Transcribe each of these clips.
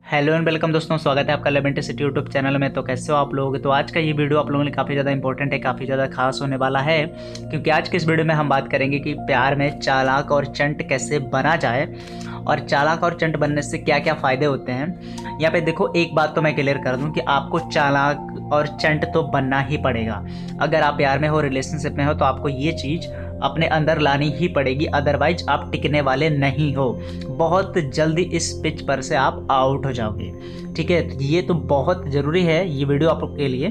Hello and welcome दोस्तों, स्वागत है आपका लेवेंटी सिटी यूट्यूब चैनल में। तो कैसे हो आप लोग। तो आज का ये वीडियो आप लोगों के लिए काफ़ी ज़्यादा इंपॉर्टेंट है, काफ़ी ज़्यादा खास होने वाला है, क्योंकि आज के इस वीडियो में हम बात करेंगे कि प्यार में चालाक और चंट कैसे बना जाए और चालाक और चंट बनने से क्या क्या फ़ायदे होते हैं। यहाँ पे देखो, एक बात तो मैं क्लियर कर दूँ कि आपको चालाक और चंट तो बनना ही पड़ेगा। अगर आप प्यार में हो, रिलेशनशिप में हो, तो आपको ये चीज़ अपने अंदर लानी ही पड़ेगी, अदरवाइज आप टिकने वाले नहीं हो। बहुत जल्दी इस पिच पर से आप आउट हो जाओगे। ठीक है, तो ये तो बहुत ज़रूरी है ये वीडियो आप लोग के लिए।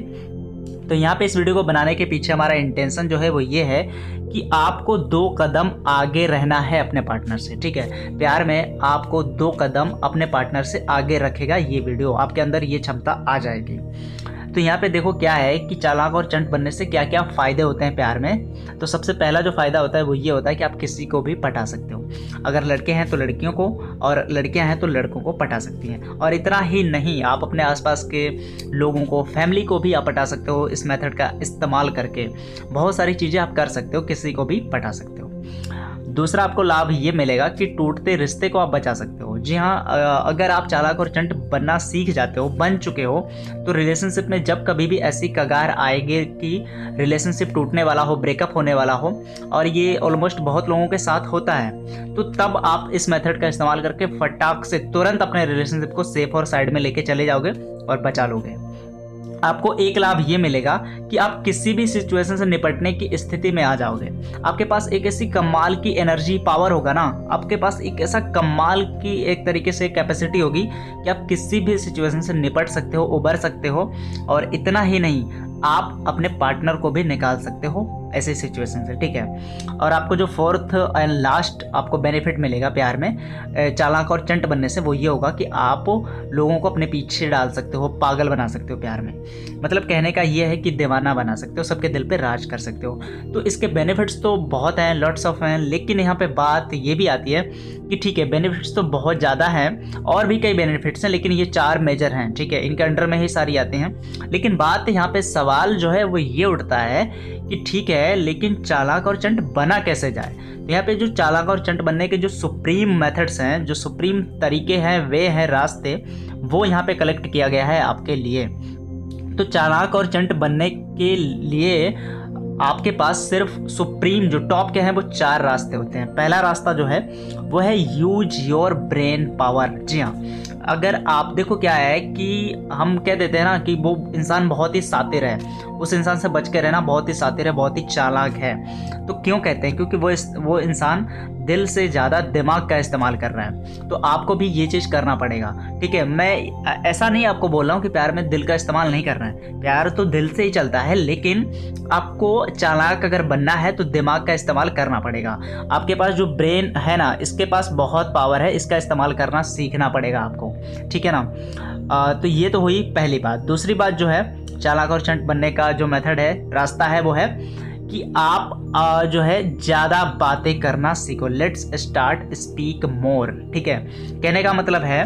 तो यहाँ पे इस वीडियो को बनाने के पीछे हमारा इंटेंशन जो है वो ये है कि आपको 2 कदम आगे रहना है अपने पार्टनर से। ठीक है, प्यार में आपको 2 कदम अपने पार्टनर से आगे रखेगा ये वीडियो, आपके अंदर ये क्षमता आ जाएगी। तो यहाँ पे देखो क्या है कि चालाक और चंट बनने से क्या क्या फ़ायदे होते हैं प्यार में। तो सबसे पहला जो फ़ायदा होता है वो ये होता है कि आप किसी को भी पटा सकते हो। अगर लड़के हैं तो लड़कियों को, और लड़कियां हैं तो लड़कों को पटा सकती हैं। और इतना ही नहीं, आप अपने आसपास के लोगों को, फैमिली को भी आप पटा सकते हो। इस मेथड का इस्तेमाल करके बहुत सारी चीज़ें आप कर सकते हो, किसी को भी पटा सकते हो। दूसरा आपको लाभ ये मिलेगा कि टूटते रिश्ते को आप बचा सकते हो। जी हाँ, अगर आप चालाक और चंट बनना सीख जाते हो, बन चुके हो, तो रिलेशनशिप में जब कभी भी ऐसी कगार आएगी कि रिलेशनशिप टूटने वाला हो, ब्रेकअप होने वाला हो, और ये ऑलमोस्ट बहुत लोगों के साथ होता है, तो तब आप इस मेथड का इस्तेमाल करके फटाक से तुरंत अपने रिलेशनशिप को सेफ और साइड में लेके चले जाओगे और बचा लोगे। आपको एक लाभ ये मिलेगा कि आप किसी भी सिचुएशन से निपटने की स्थिति में आ जाओगे। आपके पास एक ऐसी कमाल की एनर्जी, पावर होगा ना, आपके पास एक ऐसा कमाल की एक तरीके से कैपेसिटी होगी कि आप किसी भी सिचुएशन से निपट सकते हो, उबर सकते हो। और इतना ही नहीं, आप अपने पार्टनर को भी निकाल सकते हो ऐसे सिचुएशन से। ठीक है, और आपको जो 4th एंड लास्ट आपको बेनिफिट मिलेगा प्यार में चालाक और चंट बनने से, वो ये होगा कि आप लोगों को अपने पीछे डाल सकते हो, पागल बना सकते हो प्यार में। मतलब कहने का ये है कि दीवाना बना सकते हो, सबके दिल पे राज कर सकते हो। तो इसके बेनिफिट्स तो बहुत हैं, लॉट्स ऑफ हैं, लेकिन यहाँ पे बात ये भी आती है कि ठीक है, बेनिफिट्स तो बहुत ज़्यादा हैं, और भी कई बेनिफिट्स हैं, लेकिन ये 4 मेजर हैं। ठीक है, इनके अंडर में ही सारी आती हैं। लेकिन बात यहाँ पे सवाल जो है वो ये उठता है कि ठीक है, लेकिन चालाक और चंट बना कैसे जाए। तो यहाँ पे जो चालाक और चंट बनने के जो सुप्रीम मेथड्स हैं, जो सुप्रीम तरीके हैं, वे हैं रास्ते, वो यहाँ पे कलेक्ट किया गया है आपके लिए। तो चालाक और चंट बनने के लिए आपके पास सिर्फ सुप्रीम जो टॉप के हैं वो 4 रास्ते होते हैं। पहला रास्ता जो है वो है यूज योर ब्रेन पावर। जी हाँ, अगर आप देखो क्या है कि हम कह देते हैं ना कि वो इंसान बहुत ही शातिर है, उस इंसान से बच के रहना, बहुत ही शातिर है, बहुत ही चालाक है। तो क्यों कहते हैं? क्योंकि वो इंसान दिल से ज़्यादा दिमाग का इस्तेमाल कर रहा है। तो आपको भी ये चीज़ करना पड़ेगा। ठीक है, मैं ऐसा नहीं आपको बोल रहा हूँ कि प्यार में दिल का इस्तेमाल नहीं करना है, प्यार तो दिल से ही चलता है, लेकिन आपको चालाक अगर बनना है तो दिमाग का इस्तेमाल करना पड़ेगा। आपके पास जो ब्रेन है ना, इसके पास बहुत पावर है, इसका इस्तेमाल करना सीखना पड़ेगा आपको। ठीक है ना। तो ये तो हुई पहली बात। दूसरी बात जो है चालाक और चंट बनने का जो मेथड है, रास्ता है, वो है कि आप जो है ज़्यादा बातें करना सीखो। Let's start speak more. ठीक है, कहने का मतलब है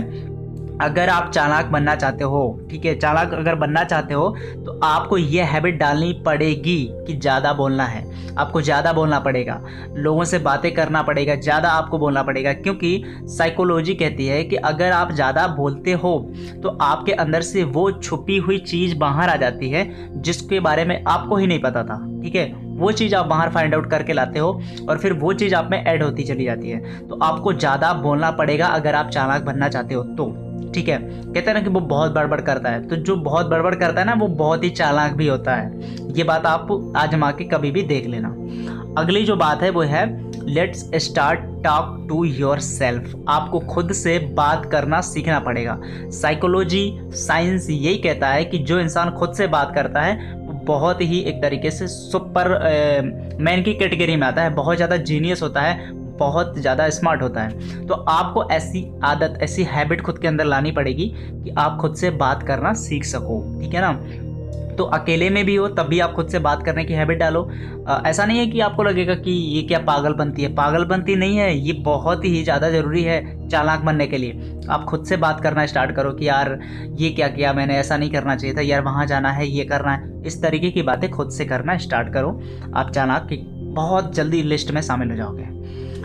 अगर आप चालाक बनना चाहते हो, ठीक है, चालाक अगर बनना चाहते हो तो आपको ये हैबिट डालनी पड़ेगी कि ज़्यादा बोलना है। आपको ज़्यादा बोलना पड़ेगा, लोगों से बातें करना पड़ेगा, ज़्यादा आपको बोलना पड़ेगा। क्योंकि साइकोलॉजी कहती है कि अगर आप ज़्यादा बोलते हो तो आपके अंदर से वो छुपी हुई चीज़ बाहर आ जाती है जिसके बारे में आपको ही नहीं पता था। ठीक है, वो चीज़ आप बाहर फाइंड आउट करके लाते हो और फिर वो चीज़ आप में ऐड होती चली जाती है। तो आपको ज़्यादा बोलना पड़ेगा अगर आप चालाक बनना चाहते हो तो। ठीक है, कहते हैं ना कि वो बहुत बड़बड़ करता है, तो जो बहुत बड़बड़ करता है ना, वो बहुत ही चालाक भी होता है। ये बात आप आजमा के कभी भी देख लेना। अगली जो बात है वो है let's start talk to your self खुद से बात करना सीखना पड़ेगा। साइकोलॉजी, साइंस यही कहता है कि जो इंसान खुद से बात करता है वो बहुत ही एक तरीके से सुपर मैन की कैटेगरी में आता है, बहुत ज़्यादा जीनियस होता है, बहुत ज़्यादा स्मार्ट होता है। तो आपको ऐसी आदत, ऐसी हैबिट खुद के अंदर लानी पड़ेगी कि आप खुद से बात करना सीख सको। ठीक है ना। तो अकेले में भी हो तब भी आप खुद से बात करने की हैबिट डालो। ऐसा नहीं है कि आपको लगेगा कि ये क्या पागलपंती है, पागलपंती नहीं है, ये बहुत ही ज़्यादा ज़रूरी है चालाक बनने के लिए। आप खुद से बात करना स्टार्ट करो कि यार ये क्या किया मैंने, ऐसा नहीं करना चाहिए था, यार वहाँ जाना है, ये करना है। इस तरीके की बातें खुद से करना स्टार्ट करो, आप चालाक की बहुत जल्दी लिस्ट में शामिल हो जाओगे।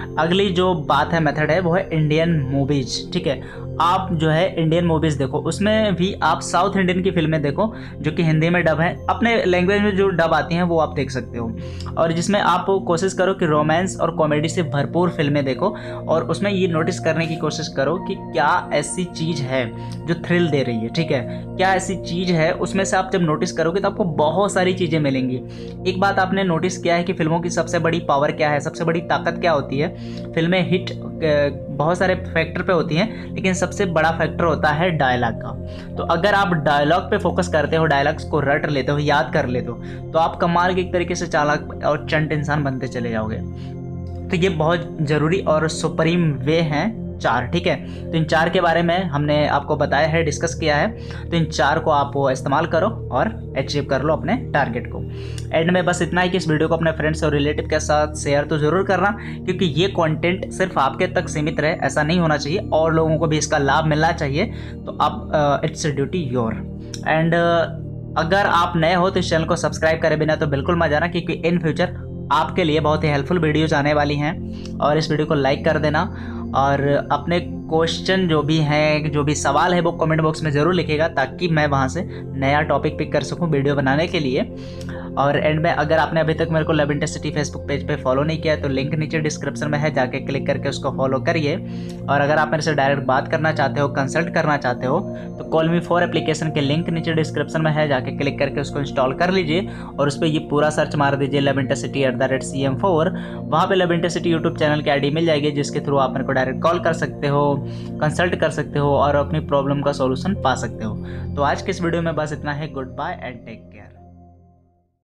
अगली जो बात है, मेथड है, वो है इंडियन मूवीज। ठीक है, आप जो है इंडियन मूवीज़ देखो, उसमें भी आप साउथ इंडियन की फिल्में देखो जो कि हिंदी में डब है, अपने लैंग्वेज में जो डब आती हैं वो आप देख सकते हो, और जिसमें आप कोशिश करो कि रोमांस और कॉमेडी से भरपूर फिल्में देखो, और उसमें ये नोटिस करने की कोशिश करो कि क्या ऐसी चीज़ है जो थ्रिल दे रही है। ठीक है, क्या ऐसी चीज़ है, उसमें से आप जब नोटिस करोगे तो आपको बहुत सारी चीज़ें मिलेंगी। एक बात आपने नोटिस किया है कि फिल्मों की सबसे बड़ी पावर क्या है, सबसे बड़ी ताकत क्या होती है? फिल्में हिट बहुत सारे फैक्टर पे होती हैं, लेकिन सबसे बड़ा फैक्टर होता है डायलॉग का। तो अगर आप डायलॉग पे फोकस करते हो, डायलॉग्स को रट लेते हो, याद कर लेते हो, तो आप कमाल के एक तरीके से चालाक और चंट इंसान बनते चले जाओगे। तो ये बहुत ज़रूरी और सुप्रीम वे हैं 4। ठीक है, तो इन 4 के बारे में हमने आपको बताया है, डिस्कस किया है। तो इन 4 को आप इस्तेमाल करो और अचीव कर लो अपने टारगेट को। एंड में बस इतना ही कि इस वीडियो को अपने फ्रेंड्स और रिलेटिव के साथ शेयर तो ज़रूर करना, क्योंकि ये कंटेंट सिर्फ आपके तक सीमित रहे, ऐसा नहीं होना चाहिए, और लोगों को भी इसका लाभ मिलना चाहिए। तो आप इट्स ड्यूटी योर। एंड अगर आप नए हो तो इस चैनल को सब्सक्राइब करे बिना तो बिल्कुल मत जाना, क्योंकि इन फ्यूचर आपके लिए बहुत ही हेल्पफुल वीडियोज आने वाली हैं। और इस वीडियो को लाइक कर देना, और अपने क्वेश्चन जो भी हैं, जो भी सवाल है, वो कमेंट बॉक्स में ज़रूर लिखिएगा, ताकि मैं वहाँ से नया टॉपिक पिक कर सकूँ वीडियो बनाने के लिए। और एंड में अगर आपने अभी तक मेरे को लव इंटरसिटी फेसबुक पेज पे फॉलो नहीं किया है तो लिंक नीचे डिस्क्रिप्शन में है, जाके क्लिक करके उसको फॉलो करिए। और अगर आप मेरे से डायरेक्ट बात करना चाहते हो, कंसल्ट करना चाहते हो, तो कॉल मी फॉर एप्लीकेशन के लिंक नीचे डिस्क्रिप्शन में है, जाके क्लिक करके उसको इंस्टॉल कर लीजिए, और उस पर ये पूरा सर्च मार दीजिए लव इंटरसिटी @CM4। वहाँ पे लव इंटरसिटी यूट्यूब चैनल की ID मिल जाएगी, जिसके थ्रू आप मेरे को डायरेक्ट कॉल कर सकते हो, कंसल्ट कर सकते हो और अपनी प्रॉब्लम का सॉल्यूशन पा सकते हो। तो आज के इस वीडियो में बस इतना है। Goodbye and take care.